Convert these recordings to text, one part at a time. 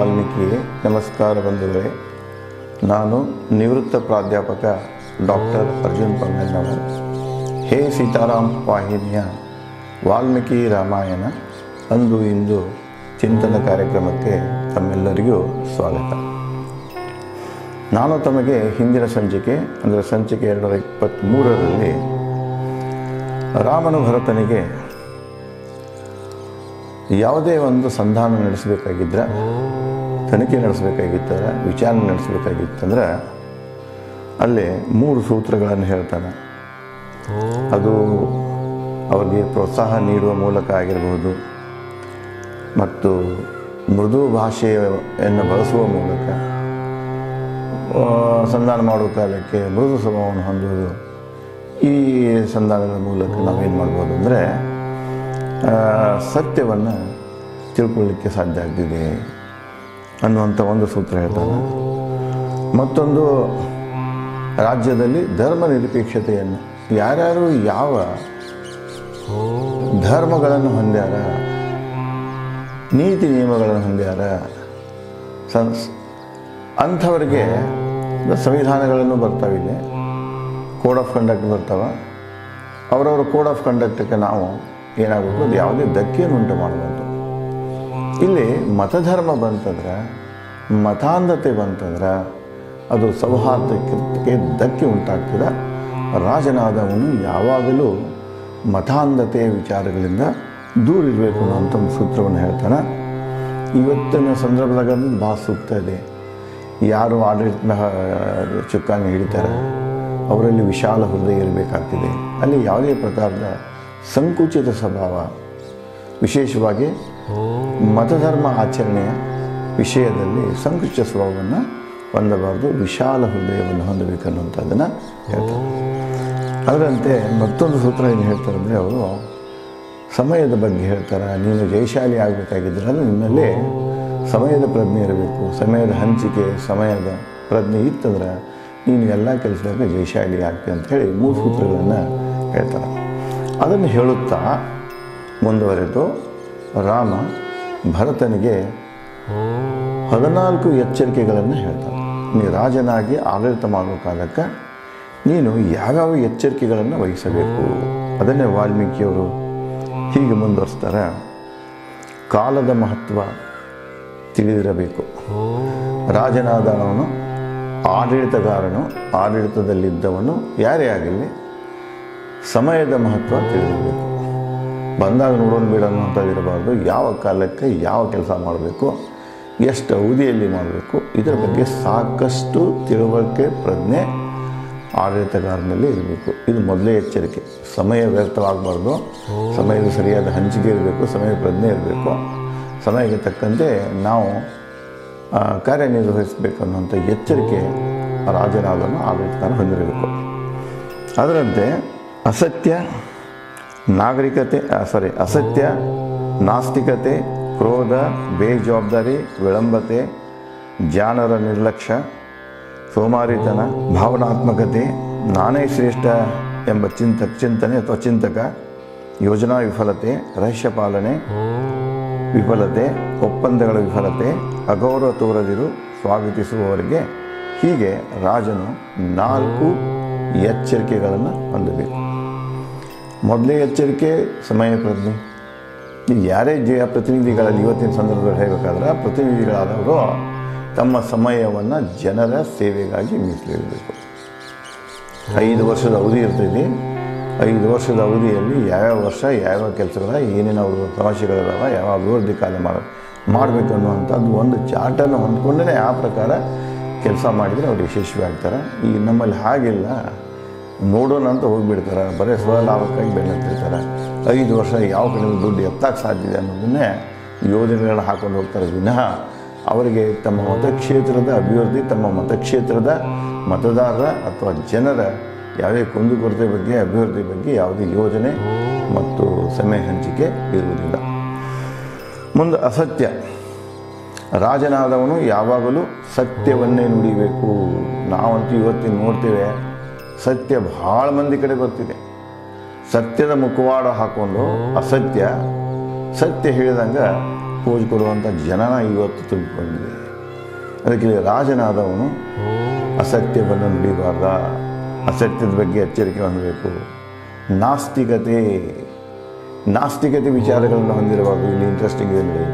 ವಾಲ್ಮೀಕಿ. ನಮಸ್ಕಾರ ಬಂಧುಗಳೇ. ನಾನು ನಿವೃತ್ತ ಪ್ರಾಧ್ಯಾಪಕ ಡಾಕ್ಟರ್ ಅರ್ಜುನ್ ಪಂಗಲ್ನವರ್. ಹೇ ಸೀತಾರಾಮ್ ವಾಹಿನಿಯ ವಾಲ್ಮೀಕಿ ರಾಮಾಯಣ ಅಂದು ಇಂದು ಚಿಂತನ ಕಾರ್ಯಕ್ರಮಕ್ಕೆ ತಮ್ಮೆಲ್ಲರಿಗೂ ಸ್ವಾಗತ. ನಾನು ತಮಗೆ ಹಿಂದಿನ ಸಂಚಿಕೆ ಅಂದರೆ ಸಂಚಿಕೆ 223ರಲ್ಲಿ ರಾಮನು ಭರತನಿಗೆ ಯಾವುದೇ ಒಂದು ಸಂಧಾನ ನಡೆಸಬೇಕಾಗಿದ್ದರೆ, ತನಿಖೆ ನಡೆಸಬೇಕಾಗಿದ್ದರೆ, ವಿಚಾರಣೆ ನಡೆಸಬೇಕಾಗಿತ್ತಂದ್ರೆ ಅಲ್ಲಿ 3 ಸೂತ್ರಗಳನ್ನು ಹೇಳ್ತಾನೆ. ಅದು ಅವರಿಗೆ ಪ್ರೋತ್ಸಾಹ ನೀಡುವ ಮೂಲಕ ಆಗಿರಬಹುದು, ಮತ್ತು ಮೃದು ಭಾಷೆಯನ್ನು ಬಳಸುವ ಮೂಲಕ ಸಂಧಾನ ಮಾಡುವ ಕಾಲಕ್ಕೆ ಮೃದು ಸ್ವಭಾವವನ್ನು ಹೊಂದುವುದು. ಈ ಸಂಧಾನದ ಮೂಲಕ ನಾವೇನು ಮಾಡ್ಬೋದು ಅಂದರೆ ಸತ್ಯವನ್ನು ತಿಳ್ಕೊಳ್ಳಿಕ್ಕೆ ಸಾಧ್ಯ ಆಗ್ತಿದೆ ಅನ್ನುವಂಥ ಒಂದು ಸೂತ್ರ ಹೇಳ್ತಾನೆ. ಮತ್ತೊಂದು, ರಾಜ್ಯದಲ್ಲಿ ಧರ್ಮ ನಿರಪೇಕ್ಷತೆಯನ್ನು, ಯಾರ್ಯಾರು ಯಾವ ಧರ್ಮಗಳನ್ನು ಹೊಂದ್ಯಾರ, ನೀತಿ ನಿಯಮಗಳನ್ನು ಹೊಂದ್ಯಾರ, ಅಂಥವರಿಗೆ ಸಂವಿಧಾನಗಳನ್ನು ಬರ್ತಾವಿದೆ, ಕೋಡ್ ಆಫ್ ಕಂಡಕ್ಟ್ ಬರ್ತಾವ. ಅವರವರ ಕೋಡ್ ಆಫ್ ಕಂಡಕ್ಟಕ್ಕೆ ನಾವು ಏನಾಗಬೇಕು, ಅದು ಯಾವುದೇ ಧಕ್ಕೆಯನ್ನು ಉಂಟು ಮಾಡಬಾರ್ದು. ಇಲ್ಲಿ ಮತಧರ್ಮ ಬಂತಂದ್ರೆ, ಮತಾಂಧತೆ ಬಂತಂದ್ರೆ ಅದು ಸೌಹಾರ್ದಕ್ಕೆ ಧಕ್ಕೆ ಉಂಟಾಗ್ತದೆ. ರಾಜನಾದವನು ಯಾವಾಗಲೂ ಮತಾಂಧತೆಯ ವಿಚಾರಗಳಿಂದ ದೂರ ಇರಬೇಕು ಅನ್ನೋಂಥ ಒಂದು ಸೂತ್ರವನ್ನು ಹೇಳ್ತಾನೆ. ಇವತ್ತಿನ ಸಂದರ್ಭದಾಗ ಭಾಳ ಸೂಕ್ತ ಇದೆ. ಯಾರು ಆಡಳಿತನ ಚುಕ್ಕಾಣಿ ಹಿಡಿತಾರೆ ಅವರಲ್ಲಿ ವಿಶಾಲ ಹೃದಯ ಇರಬೇಕಾಗ್ತಿದೆ. ಅಲ್ಲಿ ಯಾವುದೇ ಪ್ರಕಾರದ ಸಂಕುಚಿತ ಸ್ವಭಾವ, ವಿಶೇಷವಾಗಿ ಮತಧರ್ಮ ಆಚರಣೆಯ ವಿಷಯದಲ್ಲಿ ಸಂಕುಚಿತ ಸ್ವಭಾವವನ್ನು ಹೊಂದಬಾರ್ದು, ವಿಶಾಲ ಹೃದಯವನ್ನು ಹೊಂದಬೇಕನ್ನುವಂಥದ್ದನ್ನು ಹೇಳ್ತಾರೆ. ಅದರಂತೆ ಮತ್ತೊಂದು ಸೂತ್ರ ಏನು ಹೇಳ್ತಾರೆ ಅಂದರೆ, ಅವರು ಸಮಯದ ಬಗ್ಗೆ ಹೇಳ್ತಾರೆ. ನೀನು ಜಯಶಾಲಿ ಆಗಬೇಕಾಗಿದ್ದರೆ ನಿನ್ನಲ್ಲಿ ಸಮಯದ ಪ್ರಜ್ಞೆ ಇರಬೇಕು. ಸಮಯದ ಹಂಚಿಕೆ, ಸಮಯದ ಪ್ರಜ್ಞೆ ಇತ್ತಂದ್ರೆ ನೀನು ಎಲ್ಲ ಕೆಲಸದಾಗ ಜಯಶಾಲಿ ಆಗ್ತಿ ಅಂತ ಹೇಳಿ 3 ಸೂತ್ರಗಳನ್ನು ಹೇಳ್ತಾರೆ. ಅದನ್ನು ಹೇಳುತ್ತಾ ಮುಂದುವರೆದು ರಾಮ ಭರತನಿಗೆ 14 ಎಚ್ಚರಿಕೆಗಳನ್ನು ಹೇಳ್ತಾನೆ. ನೀ ರಾಜನಾಗಿ ಆಡಳಿತ ಮಾಡುವ ಕಾಲಕ್ಕೆ ನೀನು ಯಾವ್ಯಾವ ಎಚ್ಚರಿಕೆಗಳನ್ನು ವಹಿಸಬೇಕು ಅದನ್ನೇ ವಾಲ್ಮೀಕಿಯವರು ಹೀಗೆ ಮುಂದುವರಿಸ್ತಾರೆ. ಕಾಲದ ಮಹತ್ವ ತಿಳಿದಿರಬೇಕು. ರಾಜನಾದವನು, ಆಡಳಿತಗಾರನು, ಆಡಳಿತದಲ್ಲಿದ್ದವನು ಯಾರೇ ಆಗಿರಲಿ ಸಮಯದ ಮಹತ್ವ ತಿಳಿದಿರಬೇಕು. ಬಂದಾಗ ನೋಡೋಣ ಬೇಡ ಅನ್ನುವಂಥದ್ದು ಇರಬಾರ್ದು. ಯಾವ ಕಾಲಕ್ಕೆ ಯಾವ ಕೆಲಸ ಮಾಡಬೇಕು, ಎಷ್ಟು ಅವಧಿಯಲ್ಲಿ ಮಾಡಬೇಕು, ಇದರ ಬಗ್ಗೆ ಸಾಕಷ್ಟು ತಿಳುವಳಿಕೆ, ಪ್ರಜ್ಞೆ ಆಡಳಿತಗಾರನಲ್ಲಿ ಇರಬೇಕು. ಇದು ಮೊದಲೇ ಎಚ್ಚರಿಕೆ. ಸಮಯ ವ್ಯರ್ಥವಾಗಬಾರ್ದು, ಸಮಯದ ಸರಿಯಾದ ಹಂಚಿಕೆ ಇರಬೇಕು, ಸಮಯ ಪ್ರಜ್ಞೆ ಇರಬೇಕು. ಸಮಯಕ್ಕೆ ತಕ್ಕಂತೆ ನಾವು ಕಾರ್ಯನಿರ್ವಹಿಸಬೇಕು ಅನ್ನುವಂಥ ಎಚ್ಚರಿಕೆ ರಾಜನಾದನು ಆಡಳಿತಗಾರ ಹೊಂದಿರಬೇಕು. ಅದರಂತೆ ಅಸತ್ಯ ನಾಸ್ತಿಕತೆ, ಕ್ರೋಧ, ಬೇಜವಾಬ್ದಾರಿ, ವಿಳಂಬತೆ, ಜಾಣರ ನಿರ್ಲಕ್ಷ್ಯ, ಸೋಮಾರಿತನ, ಭಾವನಾತ್ಮಕತೆ, ನಾನೇ ಶ್ರೇಷ್ಠ ಎಂಬ ಚಿಂತನೆ ಅಥವಾ ಚಿಂತಕ, ಯೋಜನಾ ವಿಫಲತೆ, ರಹಸ್ಯ ಪಾಲನೆ ವಿಫಲತೆ, ಒಪ್ಪಂದಗಳ ವಿಫಲತೆ, ಅಗೌರವ ತೋರದಿರು, ಸ್ವಾಗತಿಸುವವರಿಗೆ, ಹೀಗೆ ರಾಜನು 4 ಎಚ್ಚರಿಕೆಗಳನ್ನು ಹೊಂದಬೇಕು. ಮೊದಲೇ ಎಚ್ಚರಿಕೆ ಸಮಯ ಪ್ರಜ್ಞೆ. ಯಾರೇ ಪ್ರತಿನಿಧಿಗಳಲ್ಲಿ ಇವತ್ತಿನ ಸಂದರ್ಭದಲ್ಲಿ ಹೇಳಬೇಕಾದ್ರೆ, ಪ್ರತಿನಿಧಿಗಳಾದವರು ತಮ್ಮ ಸಮಯವನ್ನು ಜನರ ಸೇವೆಗಾಗಿ ಮೀಸಲಿಡಬೇಕು. 5 ವರ್ಷದ ಅವಧಿ ಇರ್ತೈತಿ. 5 ವರ್ಷದ ಅವಧಿಯಲ್ಲಿ ಯಾವ್ಯಾವ ವರ್ಷ ಯಾವ್ಯಾವ ಕೆಲಸಗಳ ಏನೇನು ಅವ್ರ ಸಮಸ್ಯೆಗಳಿದಾವ, ಯಾವ ಅಭಿವೃದ್ಧಿ ಕಾರ್ಯ ಮಾಡಬೇಕು ಅನ್ನುವಂಥದ್ದು ಒಂದು ಚಾರ್ಟನ್ನು ಹೊಂದ್ಕೊಂಡೇ ಆ ಪ್ರಕಾರ ಕೆಲಸ ಮಾಡಿದರೆ ಅವ್ರು ಯಶಸ್ವಿ ಆಗ್ತಾರೆ. ಈಗ ನಮ್ಮಲ್ಲಿ ಹಾಗಿಲ್ಲ. ನೋಡೋಣ ಅಂತ ಹೋಗಿಬಿಡ್ತಾರೆ, ಬರೀ ಸ್ವಲಾಭಕ್ಕಾಗಿ ಬೆನ್ನತ್ತಿರ್ತಾರೆ. 5 ವರ್ಷ ಯಾವ ಕಡೆ ದುಡ್ಡು ಎತ್ತಕ್ಕೆ ಸಾಧ್ಯ ಇದೆ ಅನ್ನೋದನ್ನೇ ಯೋಜನೆಗಳನ್ನ ಹಾಕೊಂಡು ಹೋಗ್ತಾರೆ ವಿನಃ ಅವರಿಗೆ ತಮ್ಮ ಮತಕ್ಷೇತ್ರದ ಅಭಿವೃದ್ಧಿ, ತಮ್ಮ ಮತಕ್ಷೇತ್ರದ ಮತದಾರರ ಅಥವಾ ಜನರ ಯಾವುದೇ ಕುಂದುಕೊರತೆ ಬಗ್ಗೆ, ಅಭಿವೃದ್ಧಿ ಬಗ್ಗೆ ಯಾವುದೇ ಯೋಜನೆ ಮತ್ತು ಸಮಯ ಹಂಚಿಕೆ ಇರುವುದಿಲ್ಲ. ಮುಂದೆ ಅಸತ್ಯ. ರಾಜನಾದವನು ಯಾವಾಗಲೂ ಸತ್ಯವನ್ನೇ ನುಡಿಬೇಕು. ನಾವಂತೂ ಇವತ್ತಿನ ನೋಡ್ತೇವೆ, ಸತ್ಯ ಭಾಳ ಮಂದಿ ಕಡೆ ಬರ್ತಿದೆ. ಸತ್ಯದ ಮುಖವಾಡ ಹಾಕ್ಕೊಂಡು ಅಸತ್ಯ, ಸತ್ಯ ಹೇಳಿದಂಗೆ ಪೋಜ್ ಕೊಡುವಂಥ ಜನನ ಇವತ್ತು ತುಂಬಿಕೊಂಡಿದೆ. ಅದಕ್ಕೆ ರಾಜನಾದವನು ಅಸತ್ಯವನ್ನು ನುಡಿಬಾರ್ದ, ಅಸತ್ಯದ ಬಗ್ಗೆ ಎಚ್ಚರಿಕೆ ಹೊಂದಬೇಕು. ನಾಸ್ತಿಕತೆ ವಿಚಾರಗಳನ್ನು ಹೊಂದಿರಬಾರ್ದು. ಇಲ್ಲಿ ಇಂಟ್ರೆಸ್ಟಿಂಗ್ ಇದೆ ನೋಡಿ,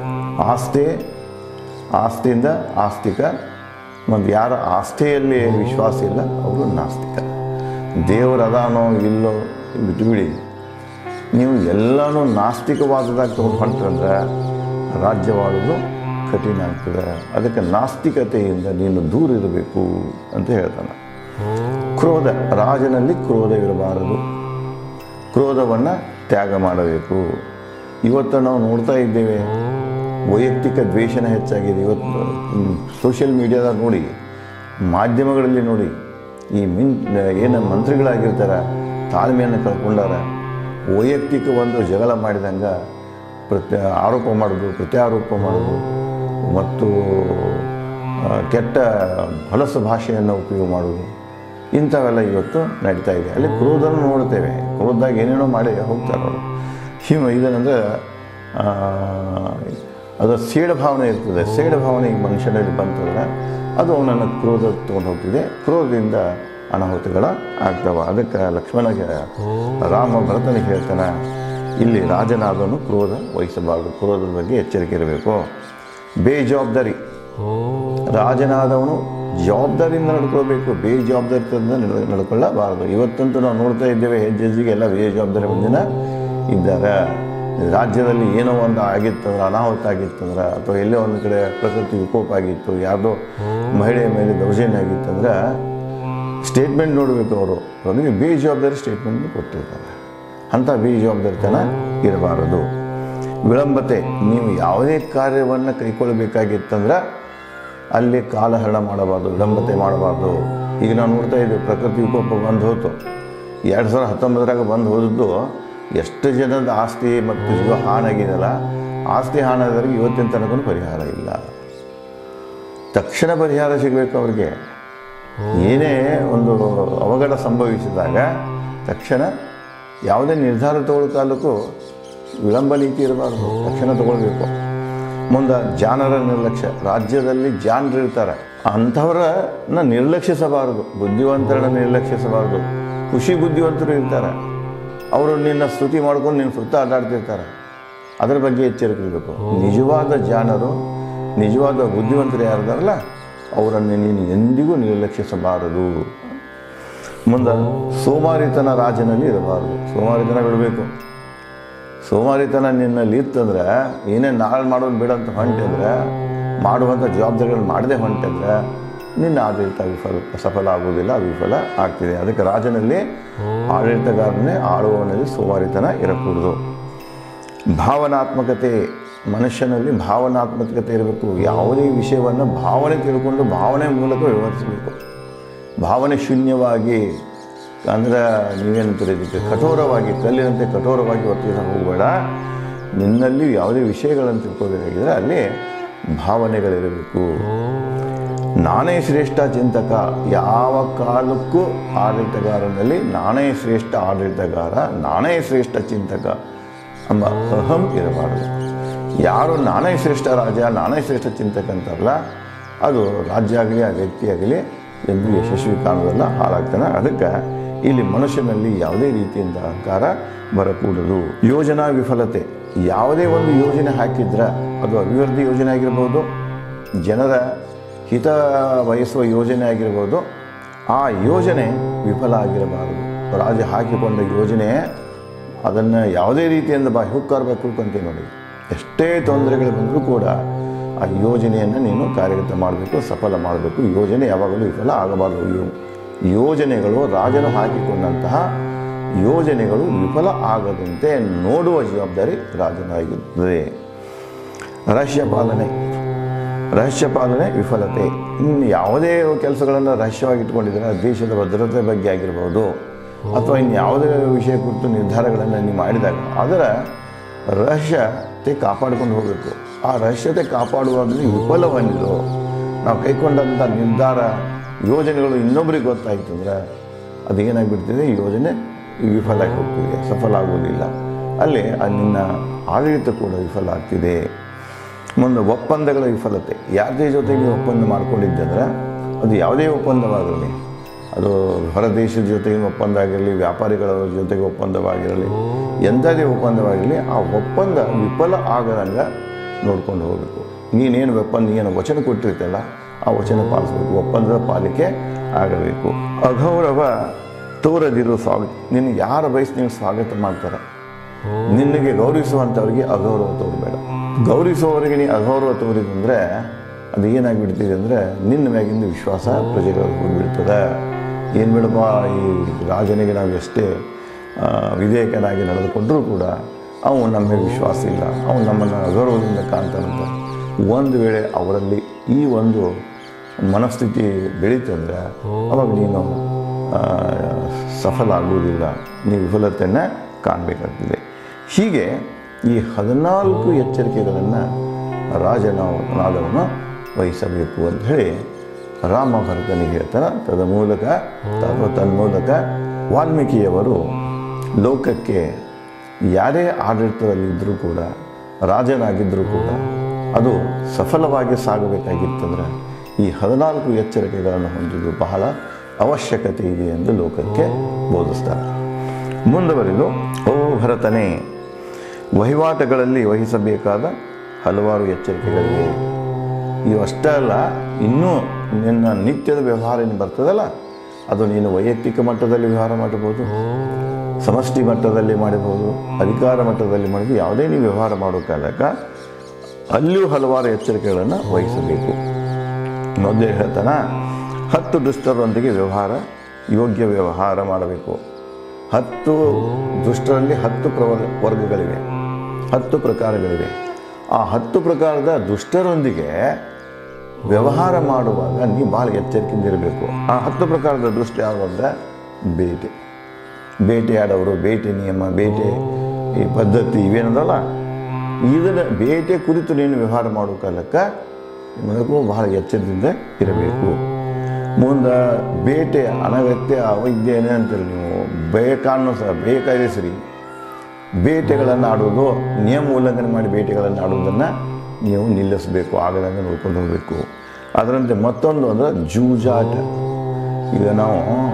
ಆಸ್ತಿಯಿಂದ ಆಸ್ತಿಕ, ಮತ್ತು ಯಾರ ಆಸ್ತಿಯಲ್ಲಿ ವಿಶ್ವಾಸ ಇಲ್ಲ ಅವರು ನಾಸ್ತಿಕ. ದೇವರು ಅದಾನೋ ಇಲ್ಲೋ ಬಿಟ್ಟುಬಿಡಿ, ನೀವು ಎಲ್ಲನೂ ನಾಸ್ತಿಕವಾದದಾಗ ತೊಗೊಂಡು ಹೊಂಟ್ರಂದ್ರೆ ರಾಜ್ಯವಾಡೋದು ಕಠಿಣ ಆಗ್ತದೆ. ಅದಕ್ಕೆ ನಾಸ್ತಿಕತೆಯಿಂದ ನೀನು ದೂರ ಇರಬೇಕು ಅಂತ ಹೇಳ್ತಾನೆ. ಕ್ರೋಧ, ರಾಜನಲ್ಲಿ ಕ್ರೋಧವಿರಬಾರದು, ಕ್ರೋಧವನ್ನು ತ್ಯಾಗ ಮಾಡಬೇಕು. ಇವತ್ತು ನಾವು ನೋಡ್ತಾ ಇದ್ದೇವೆ, ವೈಯಕ್ತಿಕ ದ್ವೇಷನ ಹೆಚ್ಚಾಗಿದೆ. ಇವತ್ತು ಸೋಷಿಯಲ್ ಮೀಡಿಯಾದಾಗ ನೋಡಿ, ಮಾಧ್ಯಮಗಳಲ್ಲಿ ನೋಡಿ, ಈ ಏನು ಮಂತ್ರಿಗಳಾಗಿರ್ತಾರೆ ತಾಳ್ಮೆಯನ್ನು ಕಳ್ಕೊಂಡಾರ, ವೈಯಕ್ತಿಕ ಒಂದು ಜಗಳ ಮಾಡಿದಂಗೆ ಆರೋಪ ಮಾಡೋದು, ಪ್ರತ್ಯಾರೋಪ ಮಾಡೋದು ಮತ್ತು ಕೆಟ್ಟ ಹೊಲಸು ಭಾಷೆಯನ್ನು ಉಪಯೋಗ ಮಾಡೋದು, ಇಂಥವೆಲ್ಲ ಇವತ್ತು ನಡೀತಾ ಇದೆ. ಅಲ್ಲಿ ಕ್ರೋಧನ ನೋಡ್ತೇವೆ, ಕ್ರೋಧದಾಗ ಏನೇನೋ ಮಾಡಿ ಹೋಗ್ತಾರೆ ಅವರು. ಇದೇನೆಂದರೆ ಅದು ಸೇಡ ಭಾವನೆ ಇರ್ತದೆ. ಸೇಡ ಭಾವನೆ ಈ ಮನುಷ್ಯನಲ್ಲಿ ಬಂತಂದ್ರೆ ಅದು ಅವನನ್ನು ಕ್ರೋಧ ತೊಗೊಂಡು ಹೋಗ್ತಿದೆ. ಕ್ರೋಧದಿಂದ ಅನಾಹುತಗಳ ಆಗ್ತವೆ. ಅದಕ್ಕೆ ಲಕ್ಷ್ಮಣಗೆ ರಾಮ ಭರತನಿಗೆ ಹೇಳ್ತಾನೆ, ಇಲ್ಲಿ ರಾಜನಾದವನು ಕ್ರೋಧ ವಹಿಸಬಾರ್ದು, ಕ್ರೋಧದ ಬಗ್ಗೆ ಎಚ್ಚರಿಕೆ ಇರಬೇಕು. ಬೇಜವಾಬ್ದಾರಿ, ರಾಜನಾದವನು ಜವಾಬ್ದಾರಿಯಿಂದ ನಡ್ಕೊಳ್ಬೇಕು, ಬೇಜವಾಬ್ದಾರಿಯಿಂದ ನಡ್ಕೊಳ್ಳಬಾರದು. ಇವತ್ತಂತೂ ನಾವು ನೋಡ್ತಾ ಇದ್ದೇವೆ, ಹೆಜ್ಜೆಗೆ ಎಲ್ಲ ಬೇಜವಾಬ್ದಾರಿ ಮಂದಿನ ಇದ್ದಾರೆ. ರಾಜ್ಯದಲ್ಲಿ ಏನೋ ಒಂದು ಆಗಿತ್ತಂದ್ರೆ, ಅನಾಹುತ ಆಗಿತ್ತಂದ್ರೆ, ಅಥವಾ ಎಲ್ಲೋ ಒಂದು ಕಡೆ ಪ್ರಕೃತಿ ವಿಕೋಪ ಆಗಿತ್ತು, ಯಾರ್ದೋ ಮಹಿಳೆಯ ಮೇಲೆ ದೌರ್ಜನ್ಯ ಆಗಿತ್ತಂದ್ರೆ ಸ್ಟೇಟ್ಮೆಂಟ್ ನೋಡಬೇಕು. ಅವರು ಅದಕ್ಕೆ ಬೇಜವಾಬ್ದಾರಿ ಸ್ಟೇಟ್ಮೆಂಟ್ ಕೊಟ್ಟಿರ್ತಾರೆ. ಅಂಥ ಬೇಜವಾಬ್ದಾರಿತನ ಇರಬಾರದು. ವಿಳಂಬತೆ, ನೀವು ಯಾವುದೇ ಕಾರ್ಯವನ್ನು ಕೈಗೊಳ್ಳಬೇಕಾಗಿತ್ತಂದ್ರೆ ಅಲ್ಲಿ ಕಾಲಹರಣ ಮಾಡಬಾರ್ದು, ವಿಳಂಬತೆ ಮಾಡಬಾರ್ದು. ಈಗ ನಾವು ನೋಡ್ತಾ ಇದ್ದೀವಿ, ಪ್ರಕೃತಿ ವಿಕೋಪ ಬಂದು ಹೋಯ್ತು. 2019 ಬಂದು ಹೋದದ್ದು ಎಷ್ಟು ಜನದ ಆಸ್ತಿ ಮತ್ತು ಜೀವ ಹಾನಾಗಿದೆಯಲ್ಲ, ಆಸ್ತಿ ಹಾನಾದವರಿಗೆ ಇವತ್ತಿನ ತನಕ ಪರಿಹಾರ ಇಲ್ಲ. ತಕ್ಷಣ ಪರಿಹಾರ ಸಿಗಬೇಕು ಅವ್ರಿಗೆ. ಏನೇ ಒಂದು ಅವಘಡ ಸಂಭವಿಸಿದಾಗ ತಕ್ಷಣ ಯಾವುದೇ ನಿರ್ಧಾರ ತಗೊಳ್ಳೋ ಕಾಲಕ್ಕೂ ವಿಳಂಬ ನೀತಿ ಇರಬಾರ್ದು, ತಕ್ಷಣ ತಗೊಳ್ಬೇಕು. ಮುಂದೆ ಜಾನರ ನಿರ್ಲಕ್ಷ್ಯ, ರಾಜ್ಯದಲ್ಲಿ ಜಾನರು ಇರ್ತಾರೆ, ಅಂಥವ್ರನ್ನ ನಿರ್ಲಕ್ಷಿಸಬಾರದು, ಬುದ್ಧಿವಂತರನ್ನ ನಿರ್ಲಕ್ಷಿಸಬಾರದು. ಖುಷಿ ಬುದ್ಧಿವಂತರು ಇರ್ತಾರೆ, ಅವರು ನಿನ್ನ ಸ್ತುತಿ ಮಾಡ್ಕೊಂಡು ನಿನ್ನ ಸುತ್ತ ಅಡ್ಡಾಡ್ತಿರ್ತಾರೆ, ಅದರ ಬಗ್ಗೆ ಎಚ್ಚರಿಕೆ ಇರಬೇಕು. ನಿಜವಾದ ಜಾನರು, ನಿಜವಾದ ಬುದ್ಧಿವಂತರು ಯಾರಿದಾರಲ್ಲ ಅವರನ್ನು ನೀನು ಎಂದಿಗೂ ನಿರ್ಲಕ್ಷಿಸಬಾರದು. ಮುಂದೆ ಸೋಮಾರಿತನ ರಾಜನಲ್ಲಿ ಇರಬಾರದು, ಸೋಮಾರಿತನ ಬಿಡಬೇಕು. ಸೋಮಾರಿತನ ನಿನ್ನಲ್ಲಿ ಇತ್ತಂದ್ರೆ, ಏನೇ ನಾಳೆ ಮಾಡೋದು ಬೇಡ ಅಂತ ಹೊಂಟಂದ್ರೆ, ಮಾಡುವಂಥ ಜವಾಬ್ದಾರಿಗಳನ್ನು ಮಾಡದೆ ಹೊಂಟಂದ್ರೆ ನಿನ್ನ ಆಡಳಿತ ಸಫಲ ಆಗುವುದಿಲ್ಲ, ಅದು ವಿಫಲ ಆಗ್ತಿದೆ. ಅದಕ್ಕೆ ರಾಜನಲ್ಲಿ, ಆಡಳಿತಗಾರನೇ ಆಳುವವನಲ್ಲಿ ಸೋಮಾರಿತನ ಇರಕೂಡದು. ಭಾವನಾತ್ಮಕತೆ, ಮನುಷ್ಯನಲ್ಲಿ ಭಾವನಾತ್ಮಕತೆ ಇರಬೇಕು. ಯಾವುದೇ ವಿಷಯವನ್ನು ಭಾವನೆ ತಿಳ್ಕೊಂಡು ಭಾವನೆ ಮೂಲಕ ವ್ಯವಹರಿಸಬೇಕು. ಭಾವನೆ ಶೂನ್ಯವಾಗಿ ಅಂದರೆ ನೀವೇನಂತೀರ, ಇದಕ್ಕೆ ಕಠೋರವಾಗಿ, ಕಲ್ಲಿನಂತೆ ಕಠೋರವಾಗಿ ವರ್ತಿಸ ಹೋಗಬೇಡ. ನಿನ್ನಲ್ಲಿ ಯಾವುದೇ ವಿಷಯಗಳನ್ನು ತಿಳ್ಕೋಬೇಕಾಗಿದ್ರೆ ಅಲ್ಲಿ ಭಾವನೆಗಳಿರಬೇಕು. ನಾನೇ ಶ್ರೇಷ್ಠ ಚಿಂತಕ, ಯಾವ ಕಾಲಕ್ಕೂ ಆಡಳಿತಗಾರನಲ್ಲಿ ನಾನೇ ಶ್ರೇಷ್ಠ ಆಡಳಿತಗಾರ, ನಾನೇ ಶ್ರೇಷ್ಠ ಚಿಂತಕ ಎಂಬ ಅಹಂ ಇರಬಾರದು. ಯಾರು ನಾನೇ ಶ್ರೇಷ್ಠ ರಾಜ, ನಾನೇ ಶ್ರೇಷ್ಠ ಚಿಂತಕ ಅಂತಾರಲ್ಲ, ಅದು ರಾಜ್ಯ ಆಗಲಿ ಆ ವ್ಯಕ್ತಿ ಆಗಲಿ ಎಂದು ಯಶಸ್ವಿ ಕಾಣೋದಲ್ಲ, ಹಾಳಾಗ್ತಾನೆ. ಅದಕ್ಕೆ ಇಲ್ಲಿ ಮನುಷ್ಯನಲ್ಲಿ ಯಾವುದೇ ರೀತಿಯಿಂದ ಅಹಂಕಾರ ಬರಕೂಡದು. ಯೋಜನಾ ವಿಫಲತೆ, ಯಾವುದೇ ಒಂದು ಯೋಜನೆ ಹಾಕಿದ್ರೆ ಅದು ಅಭಿವೃದ್ಧಿ ಯೋಜನೆ ಆಗಿರ್ಬೋದು, ಜನರ ಹಿತ ಬಯಸುವ ಯೋಜನೆ ಆಗಿರ್ಬೋದು, ಆ ಯೋಜನೆ ವಿಫಲ ಆಗಿರಬಾರದು. ರಾಜ ಹಾಕಿಕೊಂಡ ಯೋಜನೆ ಅದನ್ನು ಯಾವುದೇ ರೀತಿಯಿಂದ ಹುಕ್ಕಾರ್ಬೇಕು ಅಂತೀವಿ ನೋಡಿ. ಎಷ್ಟೇ ತೊಂದರೆಗಳು ಬಂದರೂ ಕೂಡ ಆ ಯೋಜನೆಯನ್ನು ನೀನು ಕಾರ್ಯಗತ ಮಾಡಬೇಕು, ಸಫಲ ಮಾಡಬೇಕು. ಯೋಜನೆ ಯಾವಾಗಲೂ ವಿಫಲ ಆಗಬಾರದು. ಯೋಜನೆಗಳು, ರಾಜನು ಹಾಕಿಕೊಂಡಂತಹ ಯೋಜನೆಗಳು ವಿಫಲ ಆಗದಂತೆ ನೋಡುವ ಜವಾಬ್ದಾರಿ ರಾಜನಾಗಿರುತ್ತದೆ. ರಹಸ್ಯ ಪಾಲನೆ ವಿಫಲತೆ, ಇನ್ನು ಯಾವುದೇ ಕೆಲಸಗಳನ್ನು ರಹಸ್ಯವಾಗಿ ಇಟ್ಕೊಂಡಿದ್ದಾರೆ, ದೇಶದ ಭದ್ರತೆ ಬಗ್ಗೆ ಆಗಿರ್ಬೋದು ಅಥವಾ ಇನ್ನು ಯಾವುದೇ ವಿಷಯ ಕುರಿತು ನಿರ್ಧಾರಗಳನ್ನು ನೀವು ಮಾಡಿದಾಗ ಅದರ ರಹಸ್ಯತೆ ಕಾಪಾಡಿಕೊಂಡು ಹೋಗಬೇಕು. ಆ ರಹಸ್ಯತೆ ಕಾಪಾಡುವಾಗಲೇ ವಿಫಲವಾಗಿದ್ದು ನಾವು ಕೈಗೊಂಡಂಥ ನಿರ್ಧಾರ ಯೋಜನೆಗಳು ಇನ್ನೊಬ್ಬರಿಗೆ ಗೊತ್ತಾಯಿತು ಅಂದರೆ ಅದು ಏನಾಗಿಬಿಡ್ತಿದೆ, ಯೋಜನೆ ವಿಫಲ ಆಗಿ ಹೋಗ್ತಿದೆ, ಸಫಲ ಆಗೋದಿಲ್ಲ. ಅಲ್ಲಿ ನಿನ್ನ ಆಡಳಿತ ಕೂಡ ವಿಫಲ ಆಗ್ತಿದೆ. ಮುಂದೆ ಒಪ್ಪಂದಗಳ ವಿಫಲತೆ. ಯಾರದೇ ಜೊತೆಗೆ ಒಪ್ಪಂದ ಮಾಡ್ಕೊಂಡಿದ್ದಂದ್ರೆ ಅದು ಯಾವುದೇ ಒಪ್ಪಂದವಾಗಿರಲಿ, ಅದು ಹೊರ ದೇಶದ ಜೊತೆಗಿನ ಒಪ್ಪಂದ ಆಗಿರಲಿ, ವ್ಯಾಪಾರಿಗಳ ಜೊತೆಗೆ ಒಪ್ಪಂದವಾಗಿರಲಿ, ಎಂಥದೇ ಒಪ್ಪಂದವಾಗಿರಲಿ, ಆ ಒಪ್ಪಂದ ವಿಫಲ ಆಗದಂಗೆ ನೋಡ್ಕೊಂಡು ಹೋಗಬೇಕು. ನೀನೇನು ಏನು ವಚನ ಕೊಟ್ಟಿರ್ತಲ್ಲ ಆ ವಚನ ಪಾಲಿಸ್ಬೇಕು, ಒಪ್ಪಂದದ ಪಾಲಿಕೆ ಆಗಬೇಕು. ಅಗೌರವ ತೋರದಿರೋ ಸ್ವಾಗತ. ನಿನಗೆ ಯಾರ ಬಯಸಿ ನಿನಗೆ ಸ್ವಾಗತ ಮಾಡ್ತಾರೆ, ನಿನಗೆ ಗೌರವಿಸುವಂಥವ್ರಿಗೆ ಅಗೌರವ ತೋರಬೇಡ. ಗೌರವಿಸುವವರಿಗೆ ನೀ ಅಗೌರವ ತೋರಿದಂದರೆ ಅದು ಏನಾಗಿಬಿಡ್ತಿದೆ ಅಂದರೆ ನಿನ್ನ ಮ್ಯಾಗಿಂದ ವಿಶ್ವಾಸ ಪ್ರಜೆಗಳಿಗೆ ಹೋಗಿಬಿಡ್ತದೆ. ಏನು ಬೇಡಪ್ಪ, ಈ ರಾಜನಿಗೆ ನಾವು ಎಷ್ಟೇ ವಿಧೇಯಕನಾಗಿ ನಡೆದುಕೊಂಡರೂ ಕೂಡ ಅವನು ನಮ್ಮ ಮೇಲೆ ವಿಶ್ವಾಸ ಇಲ್ಲ, ಅವನು ನಮ್ಮನ್ನು ಅಗೌರವದಿಂದ ಕಾಣ್ತಾನಂತ ಒಂದು ವೇಳೆ ಅವರಲ್ಲಿ ಈ ಒಂದು ಮನಸ್ಥಿತಿ ಬೆಳೀತಂದ್ರೆ ಅವಾಗ ನೀನು ಸಫಲ ಆಗುವುದಿಲ್ಲ, ನೀವು ವಿಫಲತೆಯನ್ನು ಕಾಣಬೇಕಾಗ್ತದೆ. ಹೀಗೆ ಈ 14 ಎಚ್ಚರಿಕೆಗಳನ್ನು ರಾಜನಾದವನು ವಹಿಸಬೇಕು ಅಂತ ಹೇಳಿ ರಾಮ ಭರತನಿಗೆ ಹೇಳ್ತಾನೆ. ತನ್ಮೂಲಕ ವಾಲ್ಮೀಕಿಯವರು ಲೋಕಕ್ಕೆ ಯಾರೇ ಆಡಳಿತದಲ್ಲಿದ್ದರೂ ಕೂಡ, ರಾಜನಾಗಿದ್ದರೂ ಕೂಡ ಅದು ಸಫಲವಾಗಿ ಸಾಗಬೇಕಾಗಿತ್ತಂದ್ರೆ ಈ 14 ಎಚ್ಚರಿಕೆಗಳನ್ನು ಹೊಂದುವುದು ಬಹಳ ಅವಶ್ಯಕತೆ ಇದೆ ಎಂದು ಲೋಕಕ್ಕೆ ಬೋಧಿಸ್ತಾರೆ. ಮುಂದುವರಿದು, ಓ ಭರತನೇ, ವಹಿವಾಟುಗಳಲ್ಲಿ ವಹಿಸಬೇಕಾದ ಹಲವಾರು ಎಚ್ಚರಿಕೆಗಳಿವೆ. ಇವಷ್ಟೇ ಅಲ್ಲ, ಇನ್ನೂ ನಿನ್ನ ನಿತ್ಯದ ವ್ಯವಹಾರ ಏನು ಬರ್ತದಲ್ಲ, ಅದು ನೀನು ವೈಯಕ್ತಿಕ ಮಟ್ಟದಲ್ಲಿ ವ್ಯವಹಾರ ಮಾಡಬಹುದು, ಸಮಷ್ಟಿ ಮಟ್ಟದಲ್ಲಿ ಮಾಡಬಹುದು, ಅಧಿಕಾರ ಮಟ್ಟದಲ್ಲಿ ಮಾಡಬಹುದು. ಯಾವುದೇ ನೀವು ವ್ಯವಹಾರ ಮಾಡೋ ಕಾಲಕ್ಕೆ ಅಲ್ಲಿಯೂ ಹಲವಾರು ಎಚ್ಚರಿಕೆಗಳನ್ನು ವಹಿಸಬೇಕು. ಮೊದಲೇ ಹೇಳ್ತಾನ, 10 ದುಷ್ಟರೊಂದಿಗೆ ಯೋಗ್ಯ ವ್ಯವಹಾರ ಮಾಡಬೇಕು. 10 ದುಷ್ಟರಲ್ಲಿ 10 ವರ್ಗಗಳಿವೆ, 10 ಪ್ರಕಾರಗಳಿವೆ. ಆ 10 ಪ್ರಕಾರದ ದುಷ್ಟರೊಂದಿಗೆ ವ್ಯವಹಾರ ಮಾಡುವಾಗ ನೀವು ಭಾಳ ಎಚ್ಚರಿಕೆಯಿಂದ ಇರಬೇಕು. ಆ 10 ಪ್ರಕಾರದ ದುಷ್ಟ ಯಾವ ಅಂದರೆ ಬೇಟೆಯಾಡೋರು, ಬೇಟೆ ನಿಯಮ, ಬೇಟೆ ಈ ಪದ್ಧತಿ ಇವೇನದಲ್ಲ, ಇದನ್ನು ಬೇಟೆ ಕುರಿತು ನೀನು ವ್ಯವಹಾರ ಮಾಡೋ ಕಾಲಕ್ಕೆ ನಿಮಗೂ ಬಹಳ ಎಚ್ಚರದಿಂದ ಇರಬೇಕು. ಮುಂದೆ ಬೇಟೆ ಅನಗತ್ಯ ಅವೈದ್ಯ ಏನೇ ಅಂತೀರಿ ನೀವು, ಬೇಕಾನ್ನೋ ಸಹ ಬೇಕಾದ್ರೆ ಸರಿ ಬೇಟೆಗಳನ್ನು ಆಡೋದು, ನಿಯಮ ಉಲ್ಲಂಘನೆ ಮಾಡಿ ಬೇಟೆಗಳನ್ನು ಆಡೋದನ್ನು ನೀವು ನಿಲ್ಲಿಸಬೇಕು, ಆಗದಂಗೆ ನೋಡ್ಕೊಂಡು ಹೋಗಬೇಕು. ಅದರಂತೆ ಮತ್ತೊಂದು ಅಂದರೆ ಜೂಜಾಟ. ಈಗ ನಾವು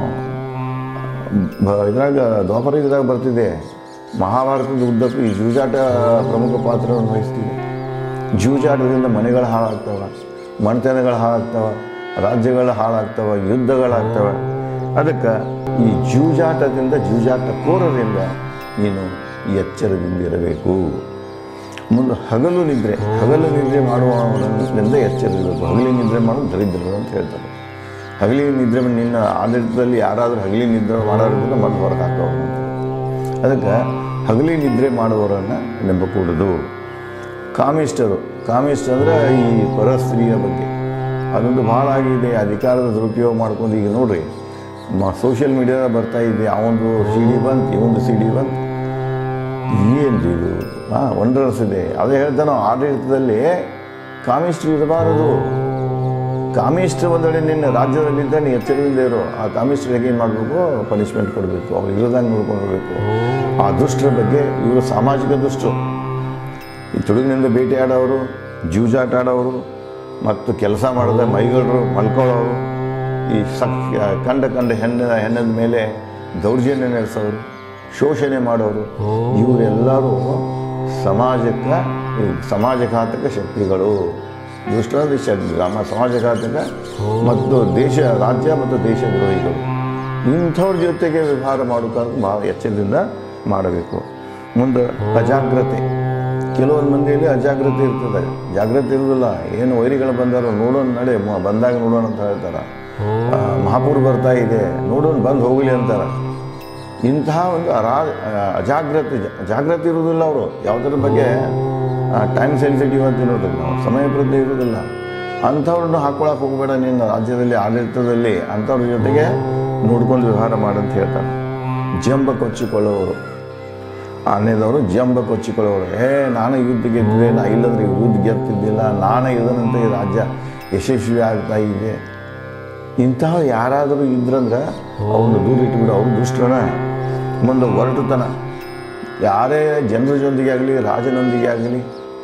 ಇದ್ರಾಗ ದ್ವಾಪರ ಯುಗದಾಗ ಬರ್ತಿದೆ, ಮಹಾಭಾರತದ ಉದ್ದಕ್ಕೂ ಈ ಜೂಜಾಟ ಪ್ರಮುಖ ಪಾತ್ರವನ್ನು ವಹಿಸ್ತೀವಿ. ಜೂಜಾಟದಿಂದ ಮನೆಗಳು ಹಾಳಾಗ್ತವೆ, ಮನೆತನಗಳು ಹಾಳಾಗ್ತವೆ, ರಾಜ್ಯಗಳು ಹಾಳಾಗ್ತವೆ, ಯುದ್ಧಗಳಾಗ್ತವೆ. ಅದಕ್ಕೆ ಈ ಜೂಜಾಟಕೋರರಿಂದ ನೀನು ಎಚ್ಚರದಿಂದ ಇರಬೇಕು. ಮುಂದೆ ಹಗಲು ನಿದ್ರೆ ಮಾಡುವವರಿಂದ ಎಚ್ಚರವಿರಬೇಕು. ಹಗಲಿ ನಿದ್ರೆ ಮಾಡೋದು ದರಿದ್ರರು ಅಂತ ಹೇಳ್ತಾರೆ. ಹಗಲಿ ನಿದ್ರೆ ನಿನ್ನ ಆಡಳಿತದಲ್ಲಿ ಯಾರಾದರೂ ಹಗಲಿ ನಿದ್ರೆ ಮಾಡೋದ್ರಿಂದ ಮೊದಲು ಹೊರಗೆ ಹಾಕೋರು. ಅದಕ್ಕೆ ಹಗಲಿ ನಿದ್ರೆ ಮಾಡುವವರನ್ನು ನಂಬಕೂಡದು. ಕಾಮಿಷ್ಠರು ಅಂದರೆ ಈ ಪರಸ್ತ್ರೀಯ ಬಗ್ಗೆ ಅದೊಂದು ಭಾಳ ಆಗಿದೆ. ಅಧಿಕಾರದ ದುರುಪಯೋಗ ಮಾಡ್ಕೊಂಡು ಈಗ ನೋಡ್ರಿ, ಸೋಷಿಯಲ್ ಮೀಡಿಯಾದಾಗ ಬರ್ತಾ ಇದೆ, ಅವೊಂದು CD ಬಂತು, ಇವೊಂದು CD ಬಂತು, ಏನು ಇದು ವಂಡರ್ಸ್ ಇದೆ. ಅದೇ ಹೇಳ್ತಾನೋ, ಆಡಳಿತದಲ್ಲಿ ಕಾಮಿಷ್ಠರು ಇರಬಾರದು. ಕಾಮಿಷ್ಠರು ಒಂದೆಡೆ ನಿನ್ನ ರಾಜ್ಯದಲ್ಲಿದ್ದರೆ ನೀನು ಎಚ್ಚರದಿಂದ ಇರೋ. ಆ ಕಾಮಿಷ್ಠರಿಗೆ ಏನು ಮಾಡಬೇಕು, ಪನಿಷ್ಮೆಂಟ್ ಕೊಡಬೇಕು, ಅವ್ರು ಇರೋದಂಗೆ ನೋಡ್ಕೊಂಡಿರ್ಬೇಕು. ಆ ದುಷ್ಟರ ಬಗ್ಗೆ ಇವರು ಸಾಮಾಜಿಕ ದುಷ್ಟರು, ಈ ತುಡುಗಿನಿಂದ ಬೇಟೆಯಾಡೋರು, ಜೂಜಾಟ ಆಡೋರು, ಮತ್ತು ಕೆಲಸ ಮಾಡದ ಮೈಗಳರು ಮಲ್ಕೊಳ್ಳೋರು, ಈ ಕಂಡ ಹೆಣ್ಣದ ಮೇಲೆ ದೌರ್ಜನ್ಯ ನಡೆಸೋರು, ಶೋಷಣೆ ಮಾಡೋರು, ಇವರೆಲ್ಲರೂ ಸಮಾಜಘಾತಕ ಶಕ್ತಿಗಳು. ದುಷ್ಟರಲ್ಲಿ ಸಮಾಜಘಾತಕ ಮತ್ತು ರಾಜ್ಯ ಮತ್ತು ದೇಶದ್ರೋಹಿಗಳು. ಇಂಥವ್ರ ಜೊತೆಗೆ ವ್ಯವಹಾರ ಮಾಡೋಕ್ಕಾದ್ರೆ ಭಾಳ ಎಚ್ಚರದಿಂದ ಮಾಡಬೇಕು. ಮುಂದೆ ಅಜಾಗ್ರತೆ. ಕೆಲವೊಂದು ಮಂದಿಯಲ್ಲಿ ಅಜಾಗ್ರತೆ ಇರ್ತದೆ, ಜಾಗ್ರತೆ ಇರೋದಿಲ್ಲ. ಏನು ವೈರಿಗಳು ಬಂದಾರೋ ನೋಡೋಣ, ನಡೆ ಬಂದಾಗ ನೋಡೋಣ ಅಂತ ಹೇಳ್ತಾರೆ. ಮಹಾಪೂರ್ ಬರ್ತಾ ಇದೆ ನೋಡೋಣ, ಬಂದು ಹೋಗಲಿ ಅಂತಾರೆ. ಇಂತಹ ಒಂದು ಜಾಗ್ರತೆ ಇರೋದಿಲ್ಲ. ಅವರು ಯಾವುದರ ಬಗ್ಗೆ ಟೈಮ್ ಸೆನ್ಸಿಟಿವ್ ಅಂತ ನೋಡ್ರಿ ನಾವು, ಸಮಯ ಪ್ರಜ್ಞೆ ಇರೋದಿಲ್ಲ. ಅಂಥವ್ರನ್ನ ಹಾಕೊಳಕ್ಕೆ ಹೋಗಬೇಡ ನಿನ್ನ ರಾಜ್ಯದಲ್ಲಿ, ಆಡಳಿತದಲ್ಲಿ. ಅಂಥವ್ರ ಜೊತೆಗೆ ನೋಡ್ಕೊಂಡು ವ್ಯವಹಾರ ಮಾಡಂತ ಹೇಳ್ತಾನೆ. ಜಂಬ ಕೊಚ್ಚಿಕೊಳ್ಳೋರು, ಆನೆದವರು ಜಂಬ ಕೊಚ್ಚಿಕೊಳ್ಳೋರು. ನಾನು ಯುದ್ಧ ಗೆದ್ದಿದೆ, ಇಲ್ಲಂದ್ರೆ ಯುದ್ಧ ಗೆದ್ದಿದ್ದಿಲ್ಲ, ನಾನು ಇದನ್ನಂತ ಈ ರಾಜ್ಯ ಯಶಸ್ವಿ ಆಗ್ತಾ ಇದೆ. ಇಂತಹ ಯಾರಾದರೂ ಇದ್ರಂದ್ರೆ ಅವ್ರನ್ನ ದೂರ ಇಟ್ಬಿಡು, ಅವ್ರು ದುಷ್ಟರನ. ಮುಂದೆ ಹೊರಟುತನ. ಯಾರೇ ಜನರ ಜೊತೆಗೆ ಆಗಲಿ, ರಾಜನೊಂದಿಗೆ ಆಗಲಿ,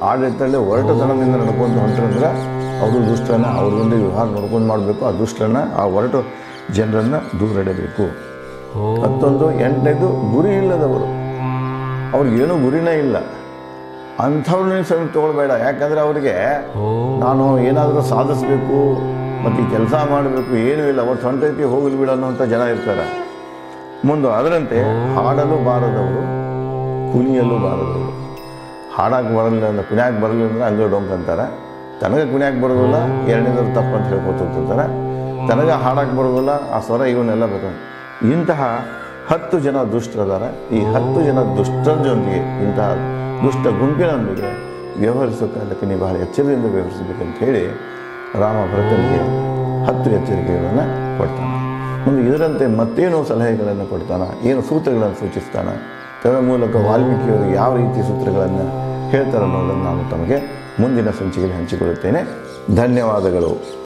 ಆಡಳಿತದಲ್ಲಿ ಹೊರಟುತನದಿಂದ ನಡ್ಕೊಂಡು ಹೊಂಟ್ರಂದ್ರೆ ಅವರು ದುಷ್ಟರನ್ನು ಅವ್ರದೊಂದಿಗೆ ವ್ಯವಹಾರ ನೋಡ್ಕೊಂಡು ಮಾಡಬೇಕು. ಆ ದುಷ್ಟರನ್ನು ಆ ಹೊರಟು ಜನರನ್ನು ದೂರಿಡಬೇಕು. ಮತ್ತೊಂದು 8ನೇದು ಗುರಿ ಇಲ್ಲದವರು, ಅವ್ರಿಗೇನೂ ಗುರಿನೇ ಇಲ್ಲ, ಅಂಥವ್ರನ್ನ ಸಹ ತೊಗೊಳ್ಬೇಡ. ಯಾಕಂದರೆ ಅವರಿಗೆ ನಾನು ಏನಾದರೂ ಸಾಧಿಸಬೇಕು ಮತ್ತು ಈ ಕೆಲಸ ಮಾಡಬೇಕು ಏನೂ ಇಲ್ಲ, ಅವತ್ತು ಹೊಂಟೈತಿ ಹೋಗಲಿ ಬಿಡ ಅನ್ನೋಂಥ ಜನ ಇರ್ತಾರೆ. ಮುಂದೆ ಅದರಂತೆ ಹಾಡಲು ಬಾರದವರು, ಕುಣಿಯಲು ಬಾರದವರು. ಹಾಡಕ್ಕೆ ಬರಲಿಲ್ಲ ಅಂದ್ರೆ, ಕುಣಿಯಾಕೆ ಬರಲಿಲ್ಲ ಅಂದರೆ ಹಂಗೆ ಡೊಂಕ್ ಅಂತಾರೆ. ತನಗೆ ಕುಣಿಯಾಕೆ ಬರೋದಿಲ್ಲ, ಎರಡನೇದವ್ರು ತಪ್ಪು ಅಂತ ಹೇಳ್ಕೊತಿರ್ತಾರೆ. ತನಗೆ ಹಾಡಕ್ಕೆ ಬರೋದಿಲ್ಲ, ಆ ಸ್ವರ ಇವನ್ನೆಲ್ಲ ಬೇಕು. ಇಂತಹ 10 ಜನ ದುಷ್ಟರದಾರ. ಈ 10 ಜನ ದುಷ್ಟರ ಜೊತೆಗೆ, ಇಂತಹ ದುಷ್ಟ ಗುಂಪಿನೊಂದಿಗೆ ವ್ಯವಹರಿಸೋಕಾಗಕ್ಕೆ ನೀವು ಬಹಳ ಎಚ್ಚರದಿಂದ ವ್ಯವಹರಿಸಬೇಕಂತ ಹೇಳಿ ರಾಮ ಭರತನಿಗೆ 10 ಎಚ್ಚರಿಕೆಗಳನ್ನು ಕೊಡ್ತಾನೆ. ಮುಂದೆ ಇದರಂತೆ ಮತ್ತೇನೋ ಸಲಹೆಗಳನ್ನು ಕೊಡ್ತಾನೆ, ಏನು ಸೂತ್ರಗಳನ್ನು ಸೂಚಿಸ್ತಾನೆ. ಅದರ ಮೂಲಕ ವಾಲ್ಮೀಕಿಯವರು ಯಾವ ರೀತಿ ಸೂತ್ರಗಳನ್ನು ಹೇಳ್ತಾರೆ ಅನ್ನೋದನ್ನು ನಾನು ತಮಗೆ ಮುಂದಿನ ಸಂಚಿಕೆಯಲ್ಲಿ ಹಂಚಿಕೊಳ್ಳುತ್ತೇನೆ. ಧನ್ಯವಾದಗಳು.